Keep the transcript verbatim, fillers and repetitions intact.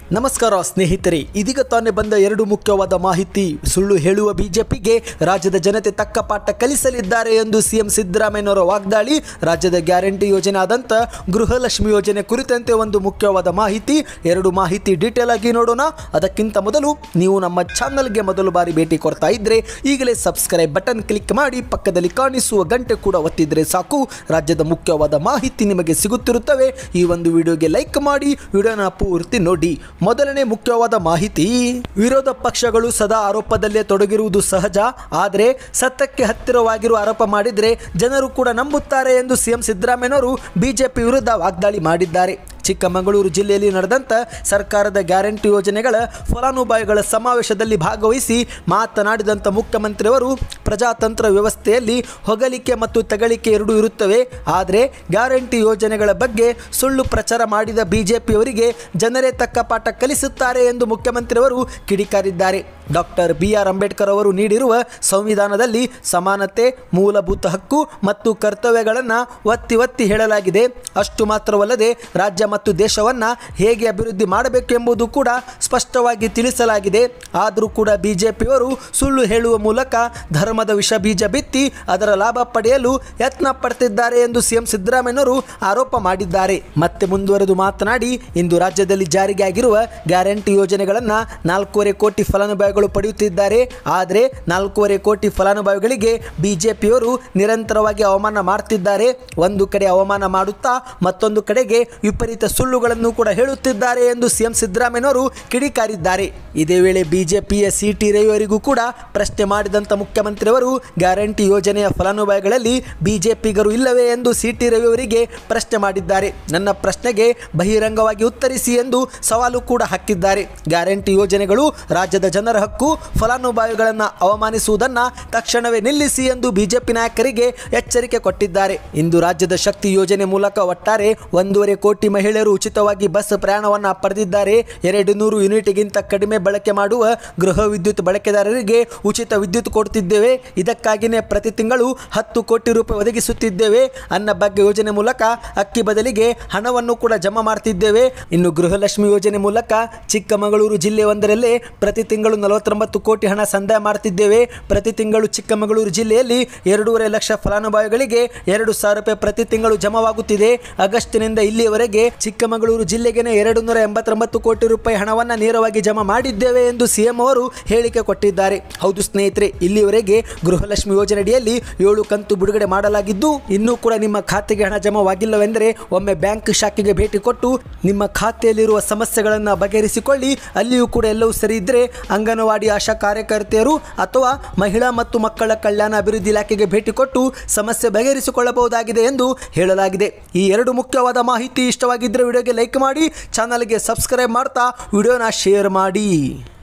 ನಮಸ್ಕಾರ ಸ್ನೇಹಿತರೆ, ಇದೀಗ ತಾನೇ ಬಂದ ಎರಡು ಮುಖ್ಯವಾದ ಮಾಹಿತಿ. ಸುಳ್ಳು ಹೇಳುವ ಬಿಜೆಪಿಗೆ ರಾಜ್ಯದ ಜನತೆ ತಕ್ಕ ಪಾಠ ಕಲಿಸಲಿದ್ದಾರೆ ಎಂದು ಸಿಎಂ ಸಿದ್ದರಾಮಯ್ಯನವರ ವಾಗ್ದಾಳಿ. ರಾಜ್ಯದ ಗ್ಯಾರಂಟಿ ಯೋಜನೆ ಆದಂಥ ಗೃಹಲಕ್ಷ್ಮಿ ಯೋಜನೆ ಕುರಿತಂತೆ ಒಂದು ಮುಖ್ಯವಾದ ಮಾಹಿತಿ. ಎರಡು ಮಾಹಿತಿ ಡೀಟೇಲ್ ಆಗಿ ನೋಡೋಣ. ಅದಕ್ಕಿಂತ ಮೊದಲು ನೀವು ನಮ್ಮ ಚಾನಲ್ಗೆ ಮೊದಲು ಬಾರಿ ಭೇಟಿ ಕೊಡ್ತಾ ಇದ್ರೆ ಈಗಲೇ ಸಬ್ಸ್ಕ್ರೈಬ್ ಬಟನ್ ಕ್ಲಿಕ್ ಮಾಡಿ, ಪಕ್ಕದಲ್ಲಿ ಕಾಣಿಸುವ ಗಂಟೆ ಕೂಡ ಒತ್ತಿದ್ರೆ ಸಾಕು. ರಾಜ್ಯದ ಮುಖ್ಯವಾದ ಮಾಹಿತಿ ನಿಮಗೆ ಸಿಗುತ್ತಿರುತ್ತವೆ. ಈ ಒಂದು ವಿಡಿಯೋಗೆ ಲೈಕ್ ಮಾಡಿ, ವಿಡಿಯೋನ ಪೂರ್ತಿ ನೋಡಿ. ಮೊದಲನೇ ಮುಖ್ಯವಾದ ಮಾಹಿತಿ, ವಿರೋಧ ಪಕ್ಷಗಳು ಸದಾ ಆರೋಪದಲ್ಲೇ ತೊಡಗಿರುವುದು ಸಹಜ. ಆದರೆ ಸತ್ಯಕ್ಕೆ ಹತ್ತಿರವಾಗಿರುವ ಆರೋಪ ಮಾಡಿದರೆ ಜನರು ಕೂಡ ನಂಬುತ್ತಾರೆ ಎಂದು ಸಿಎಂ ಸಿದ್ದರಾಮಯ್ಯನವರು ಬಿಜೆಪಿ ವಿರುದ್ಧ ವಾಗ್ದಾಳಿ ಮಾಡಿದ್ದಾರೆ. ಚಿಕ್ಕಮಗಳೂರು ಜಿಲ್ಲೆಯಲ್ಲಿ ನಡೆದಂಥ ಸರ್ಕಾರದ ಗ್ಯಾರಂಟಿ ಯೋಜನೆಗಳ ಫಲಾನುಭವಿಗಳ ಸಮಾವೇಶದಲ್ಲಿ ಭಾಗವಹಿಸಿ ಮಾತನಾಡಿದಂಥ ಮುಖ್ಯಮಂತ್ರಿಯವರು, ಪ್ರಜಾತಂತ್ರ ವ್ಯವಸ್ಥೆಯಲ್ಲಿ ಹೊಗಳಿಕೆ ಮತ್ತು ತಗಳಿಕೆ ಎರಡೂ ಇರುತ್ತವೆ. ಆದರೆ ಗ್ಯಾರಂಟಿ ಯೋಜನೆಗಳ ಬಗ್ಗೆ ಸುಳ್ಳು ಪ್ರಚಾರ ಮಾಡಿದ ಬಿಜೆಪಿಯವರಿಗೆ ಜನರೇ ತಕ್ಕ ಪಾಠ ಕಲಿಸುತ್ತಾರೆ ಎಂದು ಮುಖ್ಯಮಂತ್ರಿಯವರು ಕಿಡಿಕಾರಿದ್ದಾರೆ. ಡಾಕ್ಟರ್ ಬಿ ಆರ್ ಅಂಬೇಡ್ಕರ್ ಅವರು ನೀಡಿರುವ ಸಂವಿಧಾನದಲ್ಲಿ ಸಮಾನತೆ, ಮೂಲಭೂತ ಹಕ್ಕು ಮತ್ತು ಕರ್ತವ್ಯಗಳನ್ನು ಒತ್ತಿ ಒತ್ತಿ ಹೇಳಲಾಗಿದೆ. ಅಷ್ಟು ಮಾತ್ರವಲ್ಲದೆ ರಾಜ್ಯ ಮತ್ತು ದೇಶವನ್ನು ಹೇಗೆ ಅಭಿವೃದ್ಧಿ ಮಾಡಬೇಕು ಎಂಬುದು ಕೂಡ ಸ್ಪಷ್ಟವಾಗಿ ತಿಳಿಸಲಾಗಿದೆ. ಆದರೂ ಕೂಡ ಬಿಜೆಪಿಯವರು ಸುಳ್ಳು ಹೇಳುವ ಮೂಲಕ ಧರ್ಮದ ವಿಷ ಬೀಜ ಬಿತ್ತಿ ಅದರ ಲಾಭ ಪಡೆಯಲು ಯತ್ನ ಪಡ್ತಿದ್ದಾರೆ ಎಂದು ಸಿಎಂ ಸಿದ್ದರಾಮಯ್ಯನವರು ಆರೋಪ ಮಾಡಿದ್ದಾರೆ. ಮತ್ತೆ ಮುಂದುವರೆದು ಮಾತನಾಡಿ, ಇಂದು ರಾಜ್ಯದಲ್ಲಿ ಜಾರಿಗೆ ಆಗಿರುವ ಗ್ಯಾರಂಟಿ ಯೋಜನೆಗಳನ್ನು ನಾಲ್ಕೂವರೆ ಕೋಟಿ ಫಲಾನುಭವಿಗಳು ಪಡೆಯುತ್ತಿದ್ದಾರೆ. ಆದರೆ ನಾಲ್ಕೂವರೆ ಕೋಟಿ ಫಲಾನುಭವಿಗಳಿಗೆ ಬಿಜೆಪಿಯವರು ನಿರಂತರವಾಗಿ ಅವಮಾನ ಮಾಡ್ತಿದ್ದಾರೆ. ಒಂದು ಕಡೆ ಅವಮಾನ ಮಾಡುತ್ತಾ ಮತ್ತೊಂದು ಕಡೆಗೆ ವಿಪರೀತ ಸುಳ್ಳುಗಳನ್ನು ಕೂಡ ಹೇಳುತ್ತಿದ್ದಾರೆ ಎಂದು ಸಿಎಂ ಸಿದ್ದರಾಮಯ್ಯನವರು ಕಿಡಿಕಾರಿದ್ದಾರೆ. ಇದೇ ವೇಳೆ ಬಿಜೆಪಿಯ ಸಿ ಟಿ ರವಿಯವರಿಗೂ ಕೂಡ ಪ್ರಶ್ನೆ ಮಾಡಿದಂಥ ಮುಖ್ಯಮಂತ್ರಿಯವರು, ಗ್ಯಾರಂಟಿ ಯೋಜನೆಯ ಫಲಾನುಭವಿಗಳಲ್ಲಿ ಬಿಜೆಪಿಗರು ಇಲ್ಲವೇ ಎಂದು ಸಿ ಟಿ ರವಿಯವರಿಗೆ ಪ್ರಶ್ನೆ ಮಾಡಿದ್ದಾರೆ. ನನ್ನ ಪ್ರಶ್ನೆಗೆ ಬಹಿರಂಗವಾಗಿ ಉತ್ತರಿಸಿ ಎಂದು ಸವಾಲು ಕೂಡ ಹಾಕಿದ್ದಾರೆ. ಗ್ಯಾರಂಟಿ ಯೋಜನೆಗಳು ರಾಜ್ಯದ ಜನರ ಹಕ್ಕು, ಫಲಾನುಭವಿಗಳನ್ನು ಅವಮಾನಿಸುವುದನ್ನು ತಕ್ಷಣವೇ ನಿಲ್ಲಿಸಿ ಎಂದು ಬಿಜೆಪಿ ನಾಯಕರಿಗೆ ಎಚ್ಚರಿಕೆ ಕೊಟ್ಟಿದ್ದಾರೆ. ಇಂದು ರಾಜ್ಯದ ಶಕ್ತಿ ಯೋಜನೆ ಮೂಲಕ ಒಟ್ಟಾರೆ ಒಂದೂವರೆ ಕೋಟಿ ಮಹಿಳೆಯರು ಉಚಿತವಾಗಿ ಬಸ್ ಪ್ರಯಾಣವನ್ನು ಪಡೆದಿದ್ದಾರೆ. ಎರಡು ನೂರು ಯೂನಿಟ್ಗಿಂತ ಕಡಿಮೆ ಬಳಕೆ ಮಾಡುವ ಗೃಹ ವಿದ್ಯುತ್ ಬಳಕೆದಾರರಿಗೆ ಉಚಿತ ವಿದ್ಯುತ್ ಕೊಡುತ್ತಿದ್ದೇವೆ. ಇದಕ್ಕಾಗಿಯೇ ಪ್ರತಿ ತಿಂಗಳು ಹತ್ತು ಕೋಟಿ ರೂಪಾಯಿ ಒದಗಿಸುತ್ತಿದ್ದೇವೆ. ಅನ್ನಭಾಗ್ಯ ಯೋಜನೆ ಮೂಲಕ ಅಕ್ಕಿ ಬದಲಿಗೆ ಹಣವನ್ನು ಕೂಡ ಜಮಾ ಮಾಡ್ತಿದ್ದೇವೆ. ಇನ್ನು ಗೃಹಲಕ್ಷ್ಮಿ ಯೋಜನೆ ಮೂಲಕ ಚಿಕ್ಕಮಗಳೂರು ಜಿಲ್ಲೆ ಒಂದರಲ್ಲೇ ಪ್ರತಿ ತಿಂಗಳು ನಲವತ್ತೊಂಬತ್ತು ಕೋಟಿ ಹಣ ಸಂದಾಯ ಮಾಡುತ್ತಿದ್ದೇವೆ. ಪ್ರತಿ ತಿಂಗಳು ಚಿಕ್ಕಮಗಳೂರು ಜಿಲ್ಲೆಯಲ್ಲಿ ಎರಡೂವರೆ ಲಕ್ಷ ಫಲಾನುಭವಿಗಳಿಗೆ ಎರಡು ಸಾವಿರ ರೂಪಾಯಿ ಪ್ರತಿ ತಿಂಗಳು ಜಮಾವಾಗುತ್ತಿದೆ. ಆಗಸ್ಟ್ನಿಂದ ಇಲ್ಲಿಯವರೆಗೆ ಚಿಕ್ಕಮಗಳೂರು ಜಿಲ್ಲೆಗೆ ಎರಡು ನೂರ ಎಂಬತ್ತೊಂಬತ್ತು ಕೋಟಿ ರೂಪಾಯಿ ಹಣವನ್ನು ನೇರವಾಗಿ ಜಮಾ ಮಾಡಿದ್ದೇವೆ ಎಂದು ಸಿಎಂ ಅವರು ಹೇಳಿಕೆ ಕೊಟ್ಟಿದ್ದಾರೆ. ಹೌದು ಸ್ನೇಹಿತರೆ, ಇಲ್ಲಿಯವರೆಗೆ ಗೃಹಲಕ್ಷ್ಮಿ ಯೋಜನೆಯಡಿಯಲ್ಲಿ ಏಳು ಕಂತು ಬಿಡುಗಡೆ ಮಾಡಲಾಗಿದ್ದು, ಇನ್ನೂ ಕೂಡ ನಿಮ್ಮ ಖಾತೆಗೆ ಹಣ ಜಮಾವಾಗಿಲ್ಲವೆಂದರೆ ಒಮ್ಮೆ ಬ್ಯಾಂಕ್ ಶಾಖೆಗೆ ಭೇಟಿ ಕೊಟ್ಟು ನಿಮ್ಮ ಖಾತೆಯಲ್ಲಿರುವ ಸಮಸ್ಯೆಗಳನ್ನು ಬಗೆಹರಿಸಿಕೊಳ್ಳಿ. ಅಲ್ಲಿಯೂ ಕೂಡ ಎಲ್ಲವೂ ಸರಿ ಇದ್ದರೆ ಅಂಗನವಾಡಿ ಆಶಾ ಕಾರ್ಯಕರ್ತೆಯರು ಅಥವಾ ಮಹಿಳಾ ಮತ್ತು ಮಕ್ಕಳ ಕಲ್ಯಾಣ ಅಭಿವೃದ್ಧಿ ಇಲಾಖೆಗೆ ಭೇಟಿ ಕೊಟ್ಟು ಸಮಸ್ಯೆ ಬಗೆಹರಿಸಿಕೊಳ್ಳಬಹುದಾಗಿದೆ ಎಂದು ಹೇಳಲಾಗಿದೆ. ಈ ಎರಡು ಮುಖ್ಯವಾದ ಮಾಹಿತಿ ಇಷ್ಟವಾಗಿದ್ದರೆ ವಿಡಿಯೋಗೆ ಲೈಕ್ ಮಾಡಿ, ಚಾನಲ್ಗೆ ಸಬ್ಸ್ಕ್ರೈಬ್ ಮಾಡ್ತಾ ವಿಡಿಯೋನ ಶೇರ್ ಮಾಡಿ.